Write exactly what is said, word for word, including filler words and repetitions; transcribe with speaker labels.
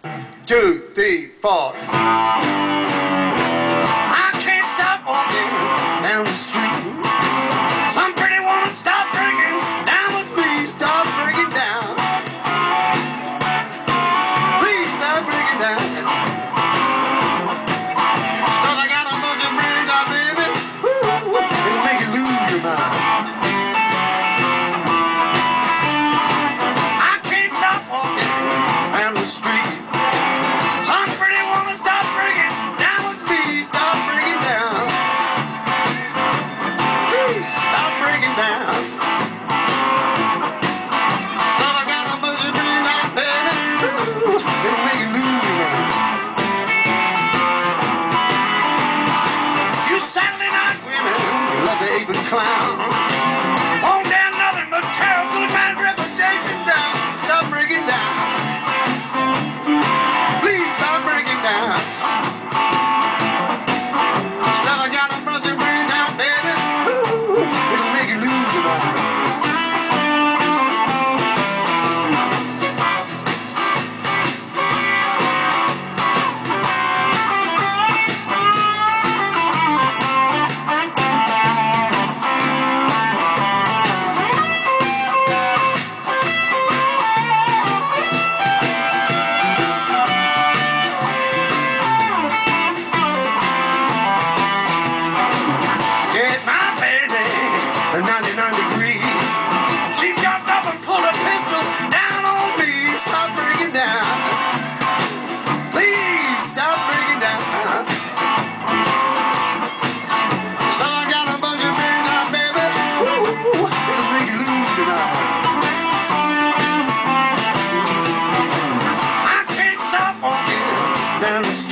Speaker 1: two, three, four. I can't stop walking down the street. Some pretty woman stop drinking down with me. Stop drinking down. Please stop drinking down. Cause I got a bunch of brains out, baby. Woo, it'll make you lose your mind. I can't stop walking down the street. Some pretty woman stop drinking down with me. Stop drinking down. Please stop drinking down. Cause I got a bunch of brains out, baby. Woo, it'll make you lose your mind. You Saturday night women, you love to ape and clown. Won't down nothing but tear a good man's reputation down. Stop breaking down. Please stop breaking down. Still I got a bunch of brains out, baby. Ooh, it'll make you lose your mind. ninety-nine degrees. She jumped up and pulled a pistol down on me. Stop breaking down. Please stop breaking down. So I got a bunch of brains out, baby. Ooh, it'll make you lose your mind. I can't stop walking down the street.